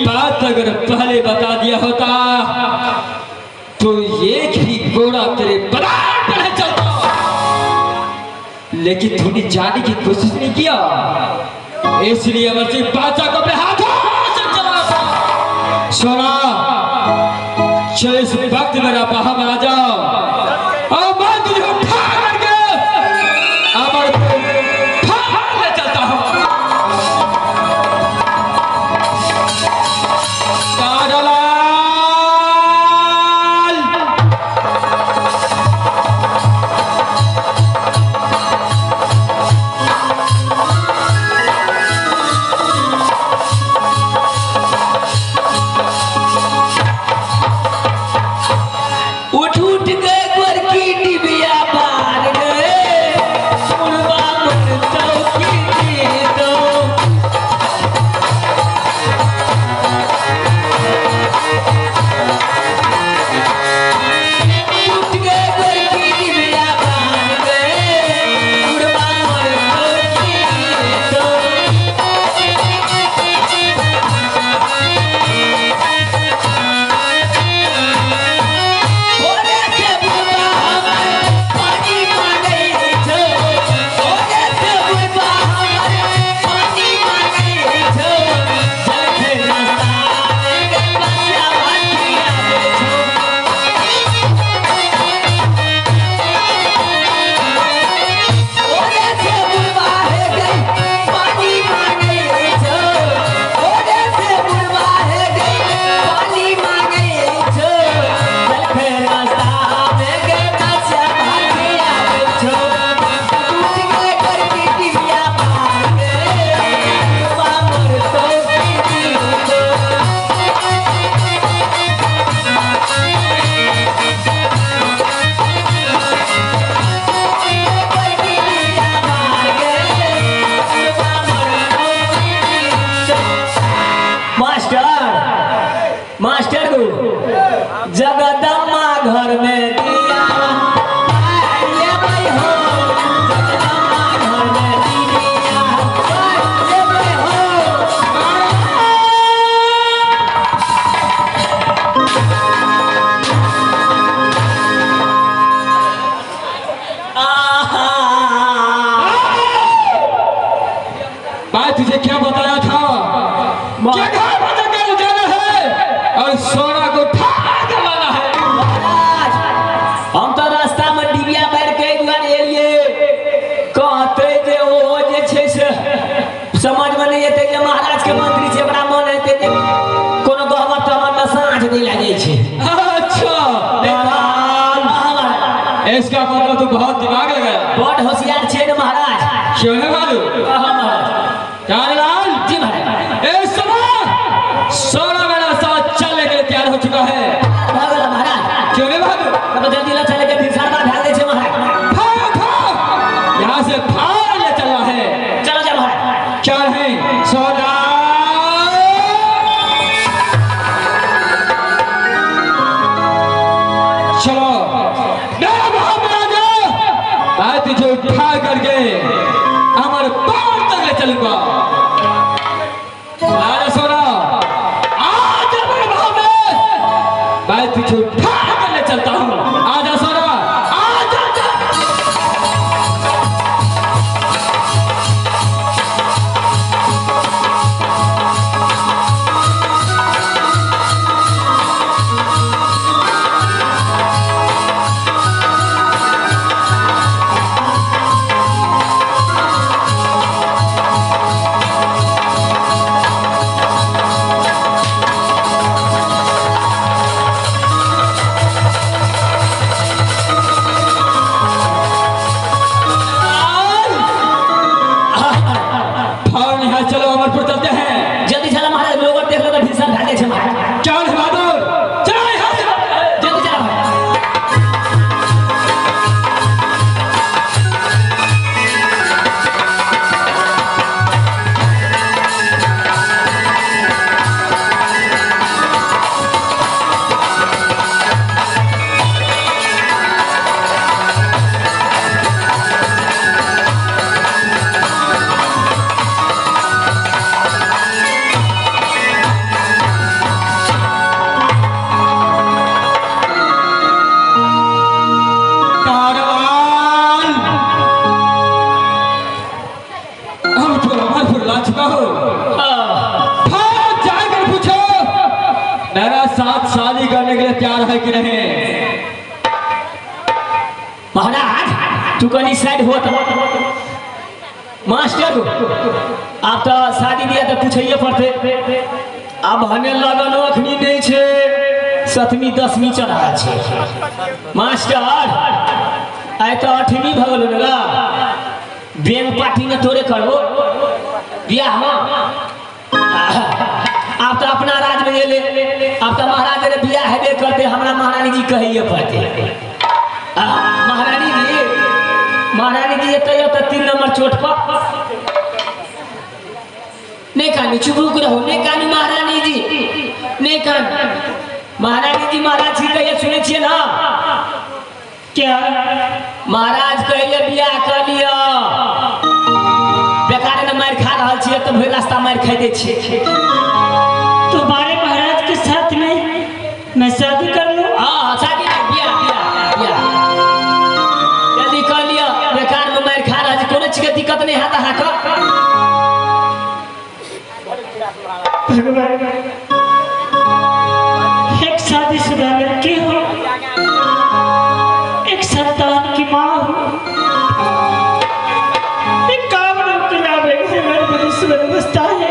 बात अगर पहले बता दिया होता तो एक ही घोड़ा तेरे बराबर है चलता, लेकिन तूने जाने की कोशिश नहीं किया, इसलिए अमर सिंह बादशाह को अपने हाथों से चला था। सोना चल इस वक्त मेरा बाहर आ जाओ और मैं तुझे उठा करके अमर को फाड़ ले चलता हूँ। मास्टर को जगदम्मा घर में दिया ये भाई हो, जगदम्मा घर में दिया ये भाई हो। मैं तुझे क्या बताया था सोना को ठाक लाना है। हम तो रास्ता में डिबिया बैठ के एलिए कहते जे ओ जे छे से समझ में नहीं आते जे महाराज के मंत्री से बड़ा मन है ते कोनो गहमत तो मन में साँझ नहीं लगे छे। अच्छा इसका मतलब तो बहुत दिमाग लगाया, बहुत होशियार छे ना महाराज। क्यों है मालूम? हां महाराज। चारलाल जी महाराज, इस समय सोना मेरा साथ चलने के लिए तैयार हो चुका है। महाराज क्यों नहीं भागो? तब जल्दी ला चले के फिर सारा भाग दे छे महाराज। भाग भाग, यहां से भाग ले चलना है। चलो जा महाराज। क्या है सोना? चलो मेरा महाराज, मैं तुझे उठा करके अमर तैयार है कि नहीं? महाराज तू कहीं साइड हो तो मास्टर आप तो शादी दिया तो पूछिए पड़ते अब हमें लगन अखनी नहीं छे 7वीं 10वीं चढ़ा छे मास्टर आए तो 8वीं भगल ना बैंक पार्टी में तोरे करो बियाह आप तो अपना राज में ले आप तो महाराज रे बियाह हेबे करते हमरा महारानी जी कहिए पड़ते महारानी जी तो 3 नंबर चोट पर नहीं कानी चुप रहो नहीं कानी महारानी जी नहीं कान महारानी जी महाराज जी कहिए सुने छिए ना क्या महाराज कहिए बियाह कर लिया बेकार न मार खा रहा छिए तो भर रास्ता मार खा दे छिए तो बारे महाराज के साथ में मैं शादी कर लूं। हां शादी नहीं बियाह जल्दी कर लिया बेकार में मार खा रहा कोनो चीज के दिक्कत नहीं है ता का भगवान एक शादीशुदा लड़की हो एक संतान की माँ हो एक काम की व्यवस्था है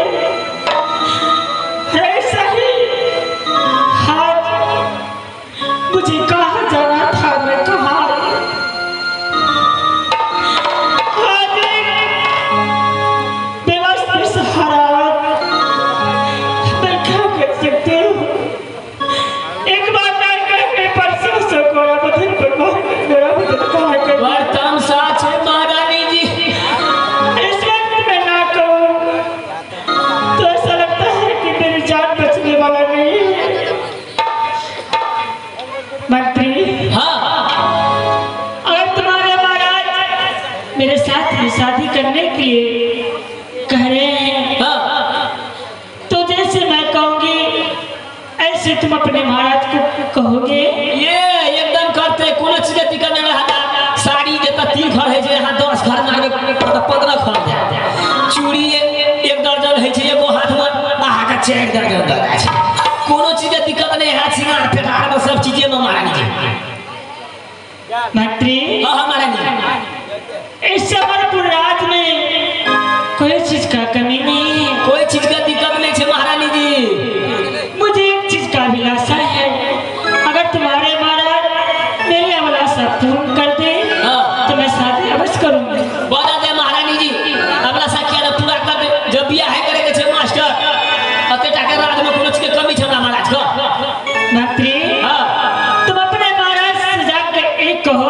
ऐसा ही आज मुझे कहाँ जाना था मैं कहाँ आज बेवस सहारा एक बार बर्तन साच है महारानी जी इस वक्त मैं ना कहूँ तो ऐसा लगता है कि मेरी जान बचने वाला नहीं है मंत्री। हाँ अगर तुम्हारे महाराज मेरे साथ में शादी करने के लिए कह रहे हैं तो जैसे मैं कहूँगी ऐसे तुम अपने महाराज को कहोगे। ये एकदम करते कोनो चीज दिक्कत नहीं रहता साड़ी के 3 घर है जे यहाँ 10 घर मांगे 15 घर जाते चूड़ी 1 दर्जन है छे एगो हाथ में आहा का 4 दर्जन दगा छे कोनो चीज के दिक्कत नहीं है सिंगार पेटार में सब चीजें में महारानी जी मंत्री। हां महारानी जी इस समरपुर राज में कोई चीज का कमी नहीं है कोई चीज का दिक्कत नहीं है महारानी जी मुझे एक चीज का अभिलाषा है अगर तुम्हारे महाराज मेरी अभिलाषा पूर्ण कर दे तो मैं शादी अवश्य करूंगी। बता दे महारानी जी अभिलाषा क्या ना पूरा कर दे जब बियाह है करे के छे मास्टर अकेटा के राज में कोनो चीज के कमी छे महाराज को मंत्री। तुम अपने महाराज से जाकर एक कहो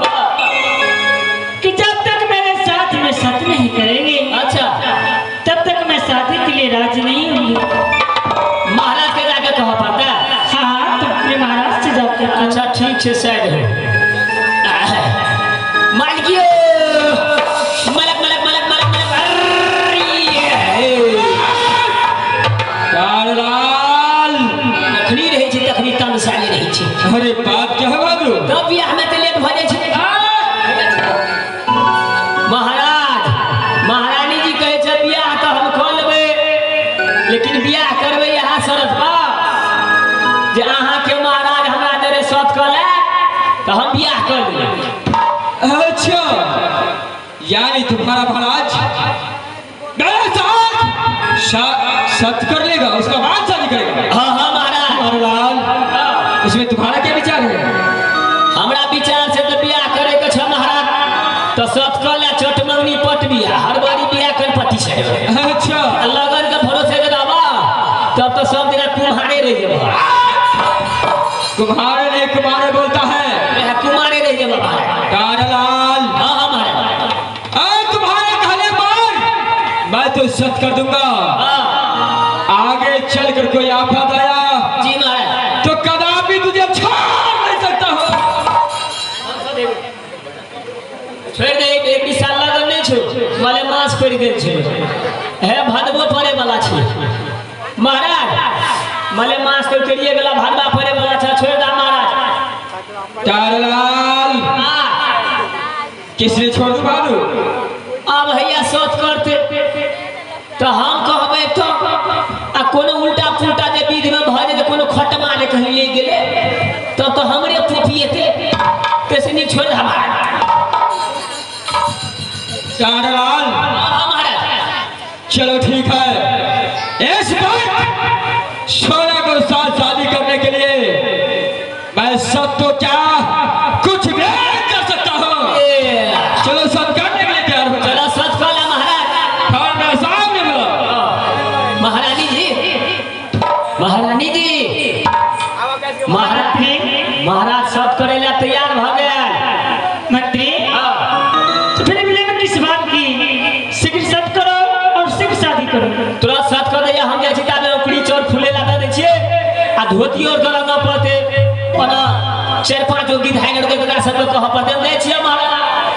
कि जब तक मेरे साथ में सत नहीं करेंगे अच्छा तब तक मैं शादी के लिए राजी नहीं होंगी। महाराज के जाके कहा पड़ता है। हाँ तुम अपने महाराज से जाकर अच्छा ठीक है साइड हो मालिकियो मलक मलक मलक मलक लाल अखनी रहे छे तखनी तमसाली रहे छे अरे बात क्या है बाबू तब बियाह में तो लेट भ जाय छे महाराज महारानी जी कहे छे बियाह तो हम कर लेबै लेकिन बियाह करबै यहाँ शरत पर जे अहाँ के महाराज हमरा देरे सत कले तो हम बियाह कर लेबै। अच्छा यानी तुम्हारा महाराज मेरे साथ सत कर लेगा उसका बाद शादी करेगा। हाँ हाँ महाराज लाल इसमें तुम्हारा क्या विचार है? हमरा विचार से तो बियाह करे के छ महाराज तो सत कले चट मंगनी पट बियाह हर बारी बियाह कर पटी छे। अच्छा लगन के भरोसे के दावा तब तो सब दिन कुम्हारे रह जेबा तुम्हारे लिए कुमारे बोलता है कुमारे रह जेबा लाल। हाँ हाँ महाराज तुम्हारे कहने पर मैं तो सत कर दूंगा आगे चल कर कोई आफत आया जी महाराज तो कदापि तुझे छोड़ नहीं सकता हो। छोड़ दे एक विशाल लगन नहीं छो माले मांस पड़ गेल छे है भादबो पड़े वाला छे महाराज माले मांस को करिए गला भादबा पड़े वाला छे छोड़ दा महाराज। लाल किसने छोड़ दू बाबू अब भैया सोच करते तो हम कहबे तो कोनो उल्टा पुल्टा जे विधि में भ जे कोनो खटमा ने कहीं ले गेले महारानी जी महाराज सब करे ला तैयार भ गया। मंत्री तो फिर विलंब किस बात की? शीघ्र सत करो और शीघ्र शादी करो। तुरंत सत कर दे। हम जे चिता में उकड़ी चोर फूले ला दे छिए आ धोती और गला न पड़ते ओना 4-5 जो गीत हाइनर के कका सब कह पर दे छिए महाराज।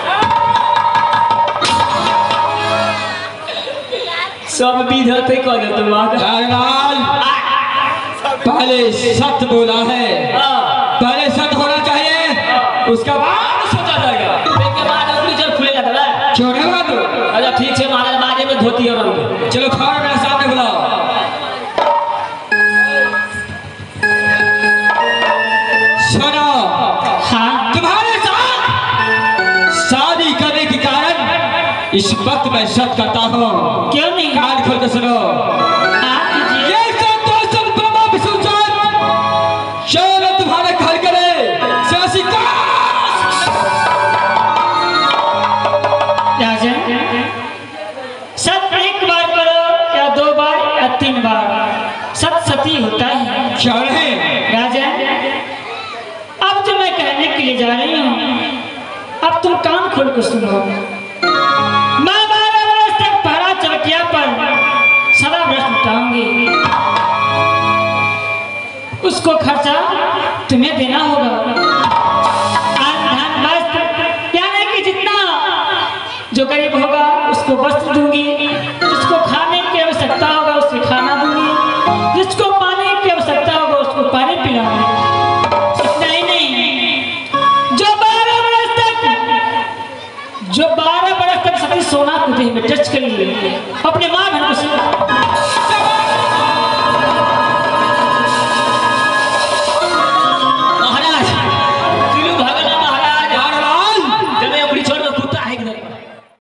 सब विध होते कह दे तुम प्यारेलाल पहले सत्य बोला है, पहले सत्य होना चाहिए, उसका बाद सोचा जाएगा। उसके बाद उकड़ी चोर फूले ला दे क्यों नहीं बात? अच्छा ठीक है महाराज बाजे में धोती और रंग। चलो खाओ मेरे सामने बुलाओ। सुनो हाँ तुम्हारे साथ शादी करने के कारण इस वक्त मैं सत्य करता हूँ। क्यों नहीं? कान खोल के सुनो। हाँ कीजिए। ये सब तो सब ब्रह्मा विष्णु चलो तुम्हारे घर करे राजन सत एक बार करो या 2 बार या 3 बार, सत सती होता है। क्या है राजन अब जो मैं कहने के लिए जा रही हूँ अब तुम कान खोल कर सुनो। मैं 12 वर्ष तक पहरा चौकिया पर सदा व्रत उठाऊंगी, उसको खर्चा तुम्हें देना होगा। धन वस्त्र यानी कि जितना जो गरीब होगा उसको वस्त्र दूंगी, जिसको खाने की आवश्यकता होगा उसको खाना दूंगी, जिसको पानी की आवश्यकता होगा उसको पानी पिलाऊंगी। इतना ही नहीं, जो 12 बरस तक सती सोना को देह में टच कर ले अपने माँ